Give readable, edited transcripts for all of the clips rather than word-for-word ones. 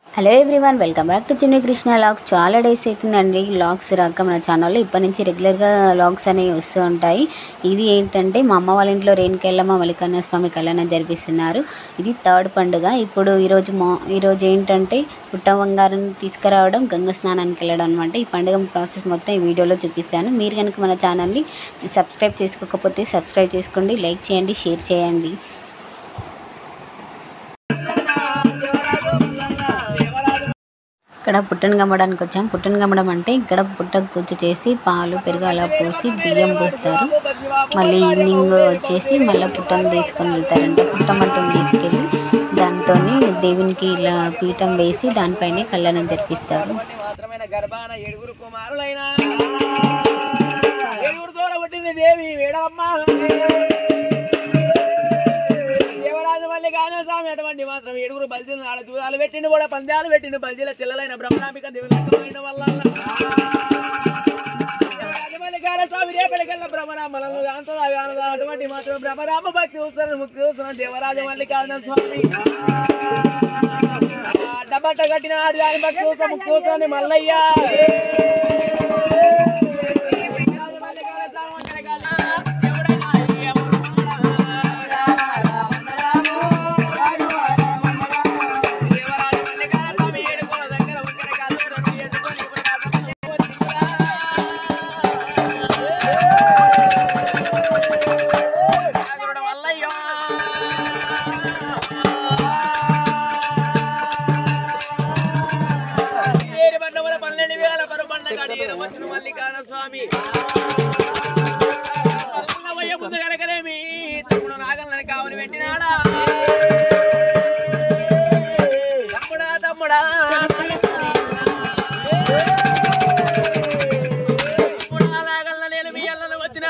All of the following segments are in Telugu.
Hello everyone, welcome back to Chinni Krishna vlogs. చాలా డేస్ అవుతుందండి లాగ్స్ రాక మన ఛానల్లో. ఇప్పటి నుంచి రెగ్యులర్గా లాగ్స్ అనేవి వస్తూ ఉంటాయి. ఇది ఏంటంటే మా అమ్మ వాళ్ళ ఇంట్లో రేణుకెళ్ళమ్మ మల్లికార్జున స్వామి కళ్యాణం జరిపిస్తున్నారు. ఇది థర్డ్ పండుగ. ఇప్పుడు ఈరోజు ఏంటంటే పుట్ట బంగారాన్ని తీసుకురావడం, గంగ స్నానానికి వెళ్ళడం అనమాట. ఈ పండుగ ప్రాసెస్ మొత్తం ఈ వీడియోలో చూపిస్తాను. మీరు కనుక మన ఛానల్ని సబ్స్క్రైబ్ చేసుకోకపోతే సబ్స్క్రైబ్ చేసుకోండి, లైక్ చేయండి, షేర్ చేయండి. ఇక్కడ పుట్టను గమ్మడానికి వచ్చాం. పుట్టను గమ్మడం అంటే ఇక్కడ పుట్టకు పూజ చేసి పాలు పెరుగు అలా పోసి బియ్యం పోస్తారు. మళ్ళీ ఈవినింగ్ వచ్చేసి మళ్ళీ పుట్టను తీసుకొని వెళ్తారంటే పుట్టమంటను తీసుకెళ్ళి దాంతో దేవునికి ఇలా పీఠం వేసి దానిపైనే కళ్యాణం జరిపిస్తారు. అటువంటి మాత్రం ఏడుగురు బల్జీలు ఆడ దూరాలు పెట్టిండు, కూడా పందాలు పెట్టిండు. బల్జీల చిల్లలైన బ్రహ్మనాంబిక దేవులైన వల్ల స్వామి రేపటికల్లా బ్రహ్మరామలను అంతదా అటువంటి మాత్రం బ్రహ్మరామ భక్తి చూస్తున్న ముక్తి చూస్తున్న దేవరాజ మల్లికార్జున స్వామి డబ్బట్ట కట్టిన ఆడి భక్తి చూస్తా ముక్తి చూస్తుంది మల్లయ్య. మల్లికార్జున స్వామి ముందు కనుకనేమి తమ్ముడు నాగల్ని కావలి పెట్టినాడా తమ్ముడా నాగల్న నేను మీ అల్లను వచ్చిన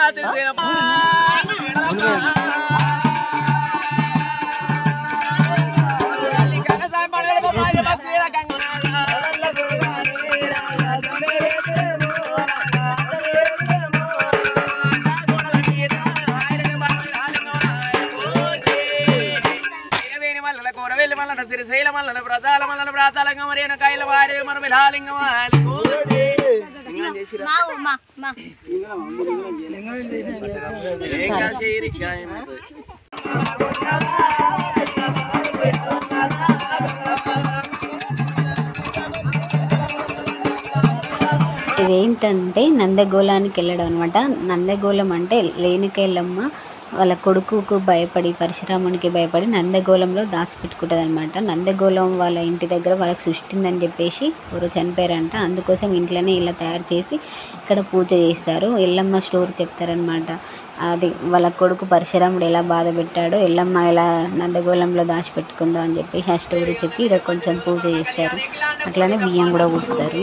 శ్రీశైల మల్లన వ్రతాల మల్లన వ్రాతాలంగ మరేన కాయల వారి మన విలాలింగం ఇదేంటంటే నందగోళానికి వెళ్ళడం అనమాట. నందగోళం అంటే రేణుకెళ్ళమ్మ వాళ్ళ కొడుకుకు భయపడి, పరశురామునికి భయపడి నందగోళంలో దాచిపెట్టుకుంటుంది అనమాట. నందగోళం వాళ్ళ ఇంటి దగ్గర వాళ్ళకి సృష్టిందని చెప్పేసి ఎవరో చనిపోయారంట. అందుకోసం ఇంట్లోనే ఇలా తయారు చేసి ఇక్కడ పూజ చేస్తారు. ఎల్లమ్మ స్టోరీ చెప్తారనమాట. అది వాళ్ళ కొడుకు పరశురాముడు ఎలా బాధ పెట్టాడో, ఎల్లమ్మ ఎలా నందగోళంలో దాచిపెట్టుకుందో అని చెప్పేసి ఆ స్టోరీ చెప్పి ఇక్కడ కొంచెం పూజ చేస్తారు. అట్లానే బియ్యం కూడా పూస్తారు.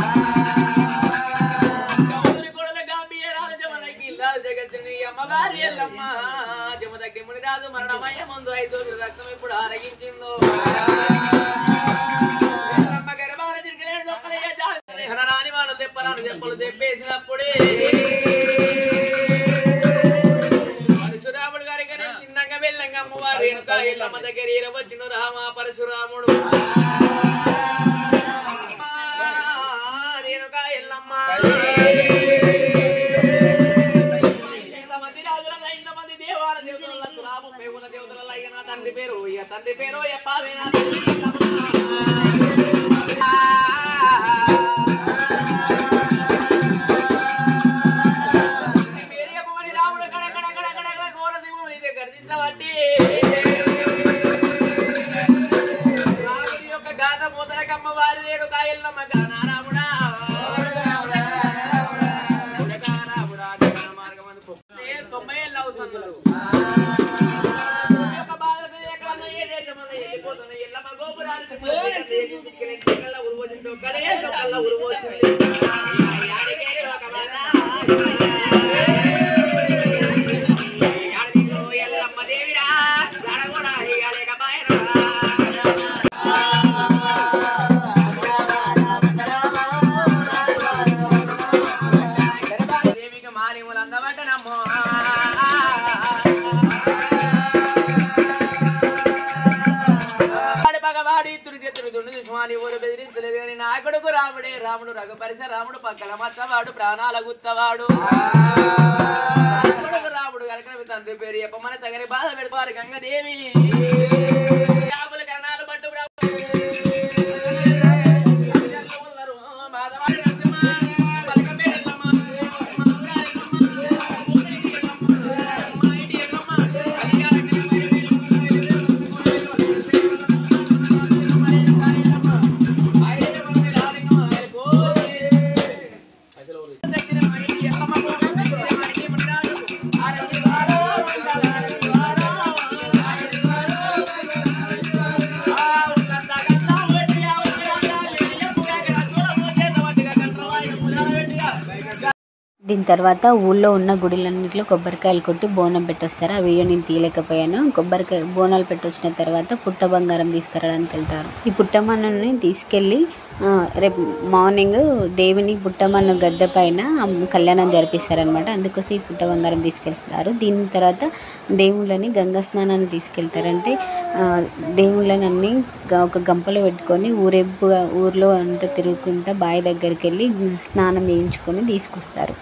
రాజు మరణమయ్య ముందు 5 రోజులు రక్తం ఇప్పుడు ఆరగించిందో రాని వాళ్ళు తెప్పరాను తెప్పలు తెప్పేసినప్పుడే పరశురాముడు గారికి చిన్నగా వెళ్ళంగా అమ్మవారు రేణుక ఎల్లమ్మ దగ్గర వచ్చిన రామ పరశురాముడు రేణుక ఎల్లమ్మ తండ్రి పేరు రాముడు కోరసింహుని గర్జించబట్టి రాముడి యొక్క గాథ మూతలకమ్మ వారి రేణుక ఎల్లమ్మ రాముడా మార్గం 90 ఏళ్ళ అవసరం మాలిములు అందబట్ట నమ్మో చేతులు దుండు దుష్మాని ఊరు బెదిరించలేదు కానీ నా కొడుకు రాముడే రాముడు రఘుపరిశ రాముడు పక్కల మత్తవాడు ప్రాణాల గుత్తవాడు రాముడు కనుక తండ్రి పేరు చెప్పమని తగని బాధ పెడతారు గంగదేవి కరణాలు పట్టు దీని తర్వాత ఊళ్ళో ఉన్న గుడిలన్నింటిలో కొబ్బరికాయలు కొట్టి బోనం పెట్టొస్తారు. ఆ వీడియో నేను తీయలేకపోయాను. కొబ్బరికాయ బోనాలు పెట్టొచ్చిన తర్వాత పుట్ట బంగారం తీసుకురావడానికి వెళ్తారు. ఈ పుట్టమన్నుని తీసుకెళ్ళి రేపు మార్నింగ్ దేవుని పుట్టమన్ను గద్దె పైన కళ్యాణం జరిపిస్తారనమాట. అందుకోసం ఈ పుట్ట బంగారం తీసుకెళ్తారు. దీని తర్వాత దేవుళ్ళని గంగా స్నానాన్ని తీసుకెళ్తారంటే దేవుళ్ళని అన్నీ ఒక గంపలో పెట్టుకొని ఊరేపుగా ఊర్లో అంతా తిరుగుకుంటా బావి దగ్గరికి వెళ్ళి స్నానం చేయించుకొని తీసుకొస్తారు.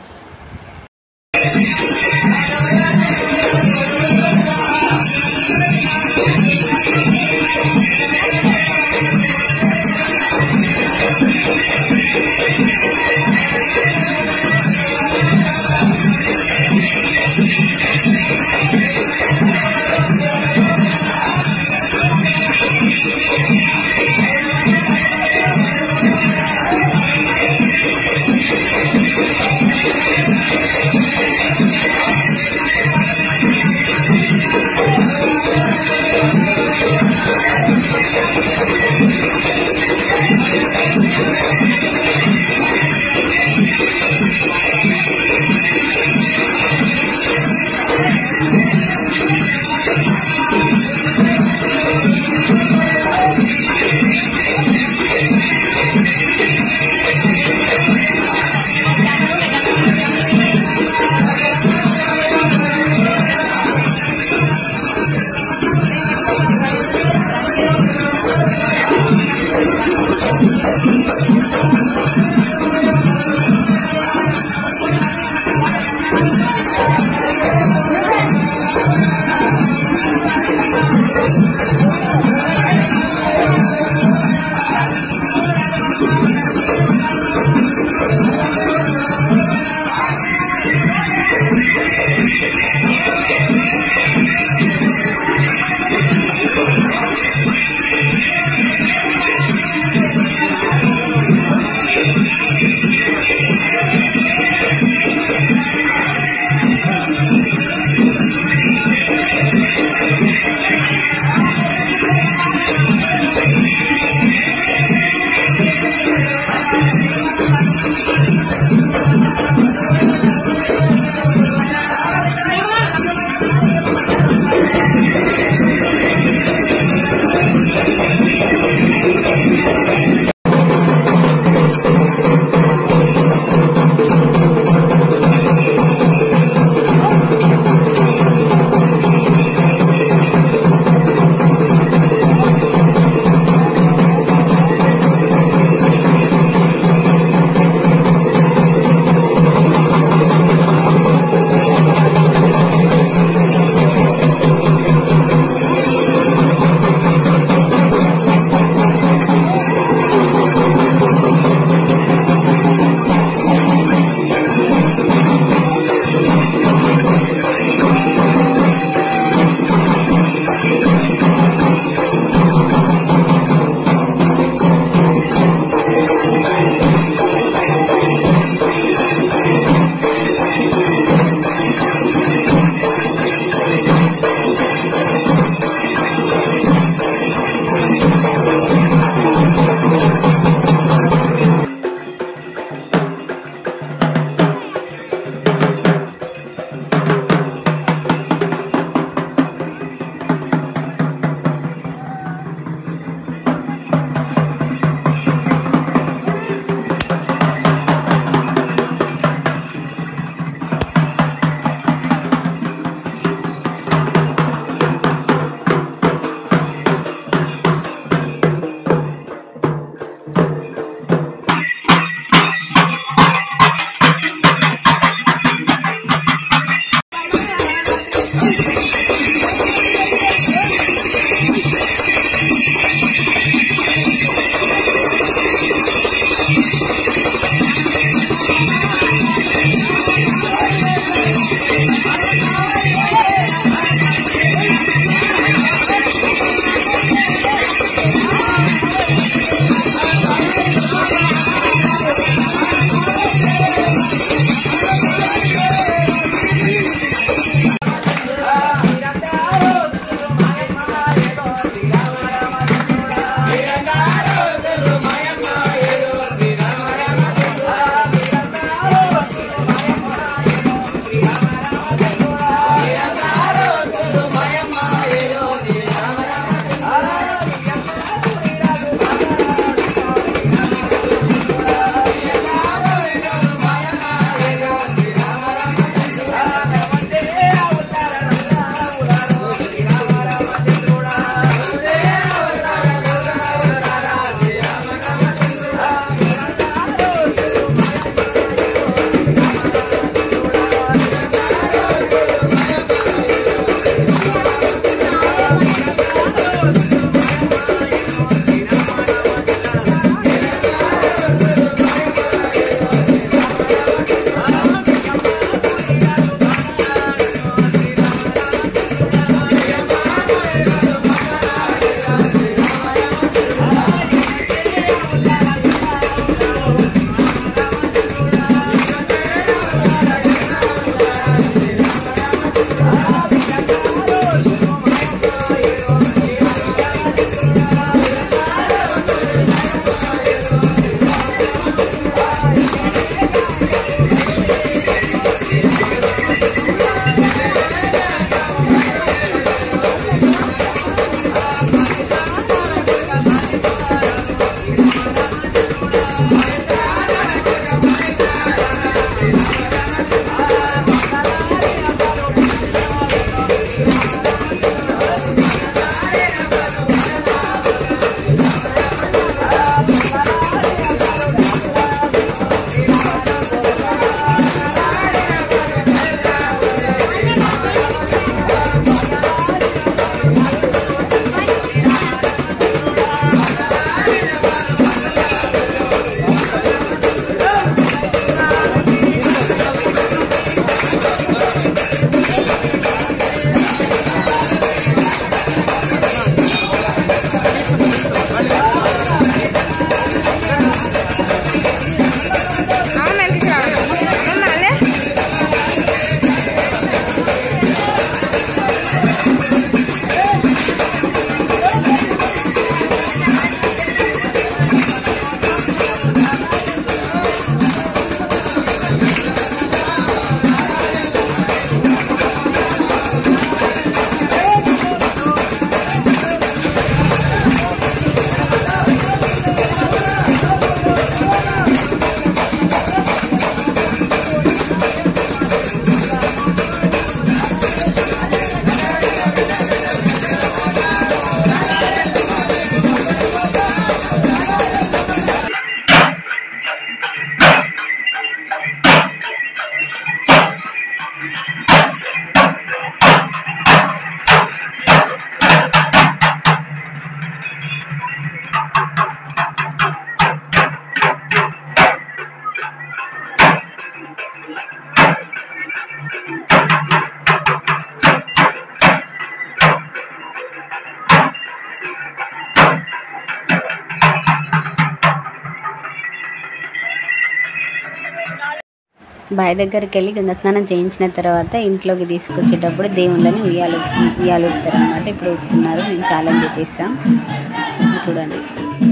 బావి దగ్గరికి వెళ్ళి గంగ స్నానం చేయించిన తర్వాత ఇంట్లోకి తీసుకొచ్చేటప్పుడు దేవుళ్ళని ఉయ్యాలుపుతారు అనమాట. ఇప్పుడు ఊపుతున్నారు, మేము ఛాలెంజ్ చేస్తాం చూడండి.